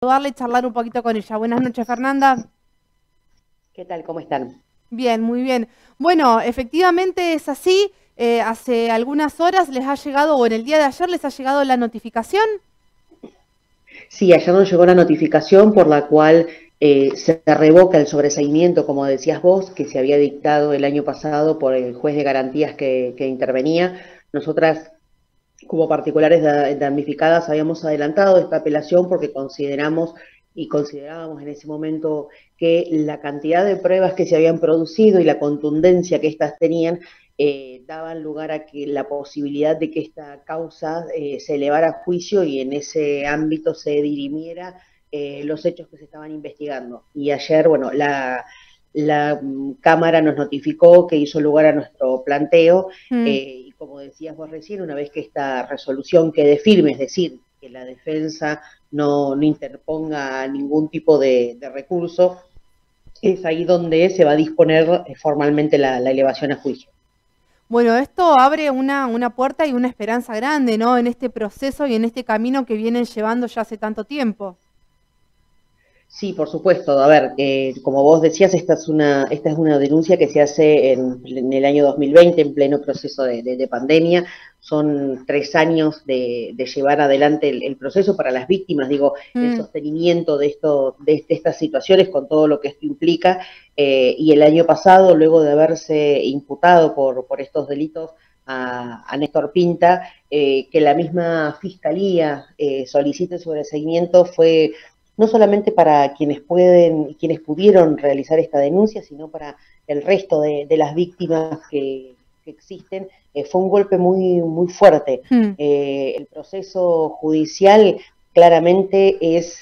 saludarla y charlar un poquito con ella. Buenas noches, Fernanda. ¿Qué tal? ¿Cómo están? Bien, muy bien. Bueno, efectivamente es así. Hace algunas horas les ha llegado, o en el día de ayer les ha llegado la notificación. Sí, ayer nos llegó la notificación por la cual se revoca el sobreseimiento, como decías vos, que se había dictado el año pasado por el juez de garantías que intervenía. Nosotras, como particulares damnificadas, habíamos adelantado esta apelación porque consideramos y considerábamos en ese momento que la cantidad de pruebas que se habían producido y la contundencia que éstas tenían daban lugar a que la posibilidad de que esta causa se elevara a juicio y en ese ámbito se dirimiera los hechos que se estaban investigando. Y ayer, bueno, la Cámara nos notificó que hizo lugar a nuestro planteo Mm. y como decías vos recién, una vez que esta resolución quede firme, es decir, que la defensa no interponga ningún tipo de recurso, es ahí donde se va a disponer formalmente la elevación a juicio. Bueno, esto abre una puerta y una esperanza grande, ¿no? En este proceso y en este camino que vienen llevando ya hace tanto tiempo. Sí, por supuesto. A ver, como vos decías, esta es una denuncia que se hace en el año 2020, en pleno proceso de pandemia. Son 3 años de llevar adelante el proceso para las víctimas, digo, el Mm. sostenimiento de estas situaciones con todo lo que esto implica. Y el año pasado, luego de haberse imputado por estos delitos a Néstor Pinta, que la misma fiscalía solicite sobreseimiento fue no solamente para quienes pueden y quienes pudieron realizar esta denuncia, sino para el resto de las víctimas que existen, fue un golpe muy fuerte. Mm. El proceso judicial claramente es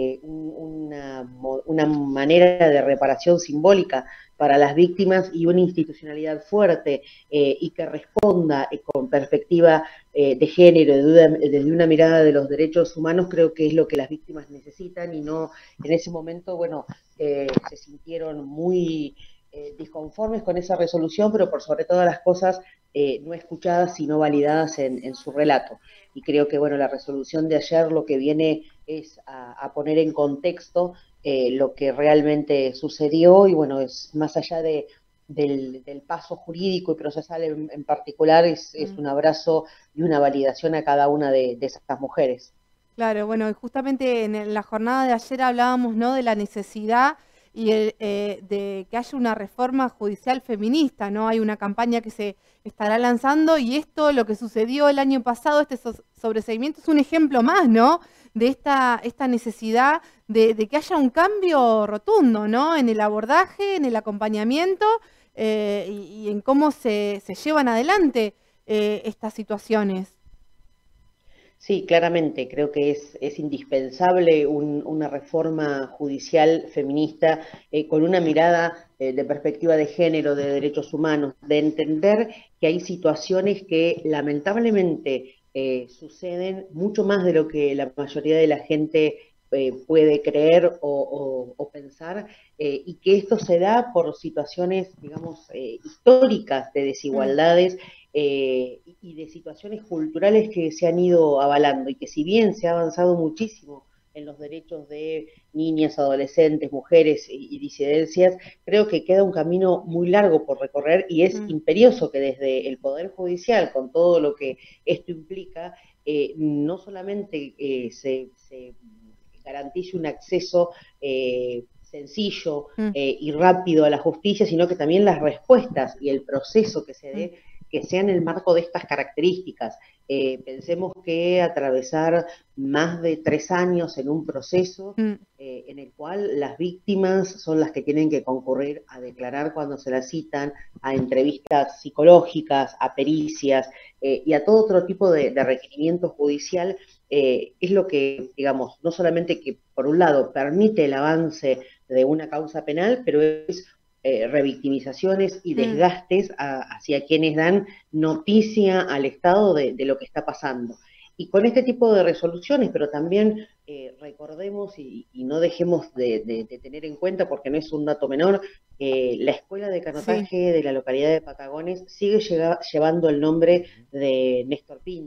una manera de reparación simbólica para las víctimas y una institucionalidad fuerte y que responda con perspectiva de género, desde una mirada de los derechos humanos, creo que es lo que las víctimas necesitan y no, en ese momento, bueno, se sintieron muy disconformes con esa resolución, pero por sobre todas las cosas no escuchadas, sino validadas en su relato. Y creo que, bueno, la resolución de ayer lo que viene es a poner en contexto lo que realmente sucedió y, bueno, es más allá del paso jurídico y procesal en particular, es Mm. un abrazo y una validación a cada una de esas mujeres. Claro, bueno, y justamente en la jornada de ayer hablábamos, ¿no? De la necesidad y de que haya una reforma judicial feminista, ¿no? Hay una campaña que se estará lanzando y esto, lo que sucedió el año pasado, este sobreseimiento es un ejemplo más, ¿no? De esta necesidad de que haya un cambio rotundo, ¿no? En el abordaje, en el acompañamiento y en cómo se llevan adelante estas situaciones. Sí, claramente, creo que es indispensable una reforma judicial feminista con una mirada de perspectiva de género, de derechos humanos, de entender que hay situaciones que lamentablemente suceden mucho más de lo que la mayoría de la gente puede creer o pensar, y que esto se da por situaciones, digamos, históricas de Mm. desigualdades y de situaciones culturales que se han ido avalando y que si bien se ha avanzado muchísimo en los derechos de niñas, adolescentes, mujeres y disidencias, creo que queda un camino muy largo por recorrer y es Mm. imperioso que desde el Poder Judicial, con todo lo que esto implica, no solamente se garantice un acceso sencillo Mm. y rápido a la justicia, sino que también las respuestas y el proceso que se Mm. dé que sea en el marco de estas características. Pensemos que atravesar más de 3 años en un proceso Mm. en el cual las víctimas son las que tienen que concurrir a declarar cuando se las citan, a entrevistas psicológicas, a pericias y a todo otro tipo de requerimiento judicial, es lo que, digamos, no solamente que por un lado permite el avance de una causa penal, pero es revictimizaciones y Mm. desgastes hacia quienes dan noticia al Estado de lo que está pasando. Y con este tipo de resoluciones, pero también recordemos y no dejemos de tener en cuenta, porque no es un dato menor, la escuela de Sí. canotaje de la localidad de Patagones sigue llevando el nombre de Néstor Pinta.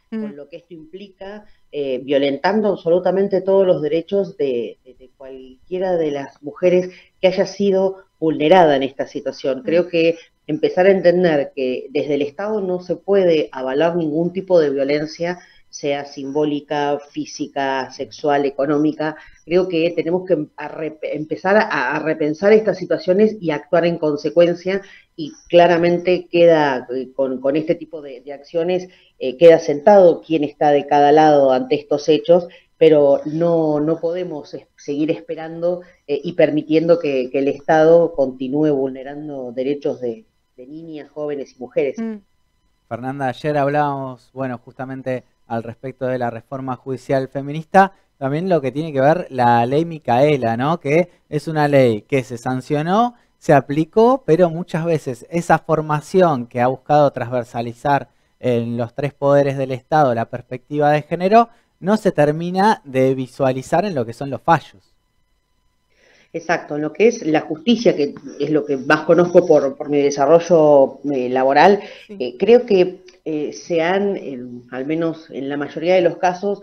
con lo que esto implica, violentando absolutamente todos los derechos de cualquiera de las mujeres que haya sido vulnerada en esta situación. Creo que empezar a entender que desde el Estado no se puede avalar ningún tipo de violencia, sea simbólica, física, sexual, económica. Creo que tenemos que empezar a repensar estas situaciones y actuar en consecuencia, y claramente queda, con este tipo de acciones, queda sentado quién está de cada lado ante estos hechos, pero no podemos seguir esperando y permitiendo que el Estado continúe vulnerando derechos de niñas, jóvenes y mujeres. Fernanda, ayer hablábamos, bueno, justamente al respecto de la reforma judicial feminista, también lo que tiene que ver la ley Micaela, ¿no? Que es una ley que se sancionó, se aplicó, pero muchas veces esa formación que ha buscado transversalizar en los 3 poderes del Estado la perspectiva de género, no se termina de visualizar en lo que son los fallos. Exacto, en lo que es la justicia, que es lo que más conozco por mi desarrollo laboral, creo que se han, al menos en la mayoría de los casos,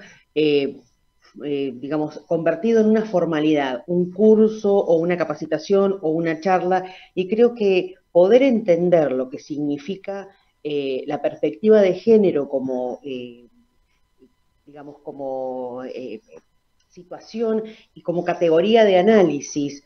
digamos, convertido en una formalidad, un curso o una capacitación o una charla, y creo que poder entender lo que significa la perspectiva de género como, digamos, como situación y como categoría de análisis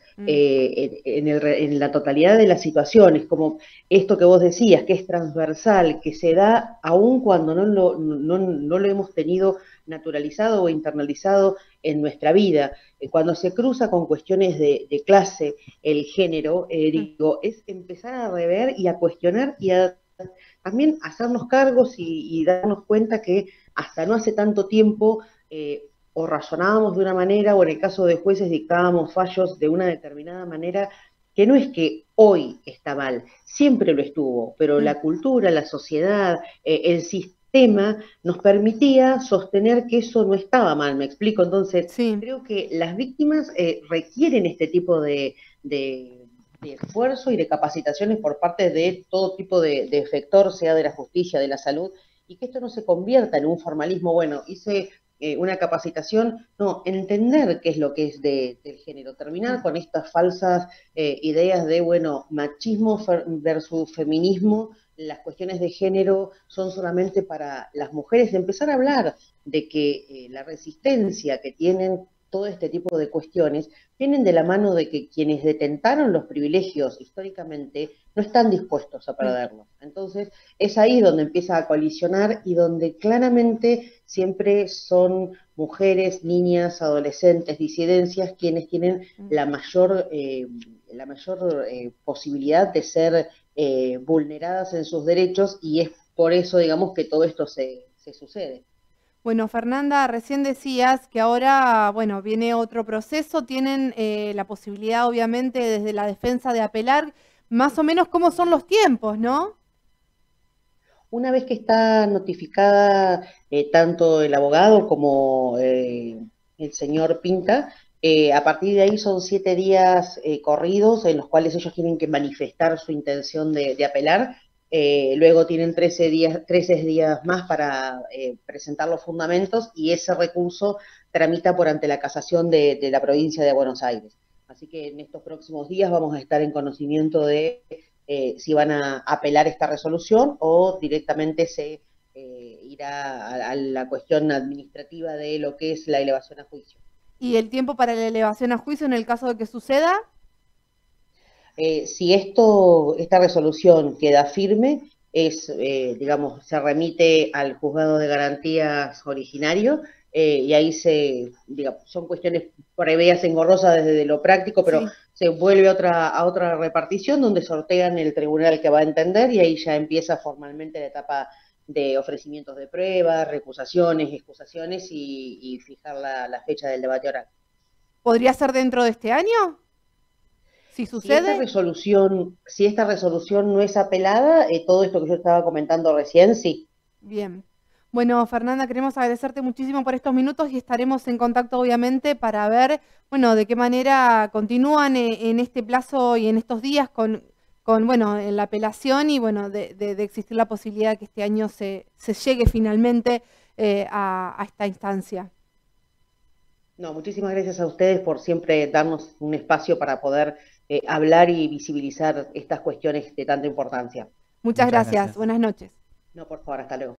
en la totalidad de las situaciones, como esto que vos decías, que es transversal, que se da aun cuando no lo hemos tenido naturalizado o internalizado en nuestra vida. Cuando se cruza con cuestiones de clase, el género, digo, es empezar a rever y a cuestionar y a también hacernos cargos y darnos cuenta que hasta no hace tanto tiempo o razonábamos de una manera, o en el caso de jueces dictábamos fallos de una determinada manera, que no es que hoy está mal, siempre lo estuvo, pero la cultura, la sociedad, el sistema nos permitía sostener que eso no estaba mal, ¿me explico? Entonces, creo que las víctimas requieren este tipo de esfuerzo y de capacitaciones por parte de todo tipo de efector, sea de la justicia, de la salud, y que esto no se convierta en un formalismo, bueno, hice una capacitación, no, entender qué es lo que es del género, terminar con estas falsas ideas de, bueno, machismo versus feminismo, las cuestiones de género son solamente para las mujeres, empezar a hablar de que la resistencia que tienen todo este tipo de cuestiones vienen de la mano de que quienes detentaron los privilegios históricamente no están dispuestos a perderlos. Entonces, es ahí donde empieza a colisionar y donde claramente siempre son mujeres, niñas, adolescentes, disidencias quienes tienen la mayor posibilidad de ser vulneradas en sus derechos, y es por eso, digamos, que todo esto se sucede. Bueno, Fernanda, recién decías que ahora, bueno, viene otro proceso, tienen la posibilidad, obviamente, desde la defensa de apelar, más o menos cómo son los tiempos, ¿no? Una vez que está notificada tanto el abogado como el señor Pinta, a partir de ahí son 7 días corridos en los cuales ellos tienen que manifestar su intención de apelar. Luego tienen 13 días más para presentar los fundamentos, y ese recurso tramita por ante la casación de la provincia de Buenos Aires. Así que en estos próximos días vamos a estar en conocimiento de si van a apelar esta resolución o directamente se irá a la cuestión administrativa de lo que es la elevación a juicio. ¿Y el tiempo para la elevación a juicio en el caso de que suceda? Si esta resolución queda firme, digamos, se remite al juzgado de garantías originario, y ahí digamos, son cuestiones previas engorrosas desde lo práctico, pero se vuelve a otra repartición donde sortean el tribunal que va a entender, y ahí ya empieza formalmente la etapa de ofrecimientos de pruebas, recusaciones, excusaciones y fijar la fecha del debate oral. ¿Podría ser dentro de este año? Si sucede. Si esta resolución no es apelada, todo esto que yo estaba comentando recién, sí. Bien. Bueno, Fernanda, queremos agradecerte muchísimo por estos minutos y estaremos en contacto, obviamente, para ver, bueno, de qué manera continúan en este plazo y en estos días con bueno, en la apelación y, bueno, de existir la posibilidad de que este año se llegue finalmente a esta instancia. No, muchísimas gracias a ustedes por siempre darnos un espacio para poder hablar y visibilizar estas cuestiones de tanta importancia. Muchas gracias. Buenas noches. No, por favor, hasta luego.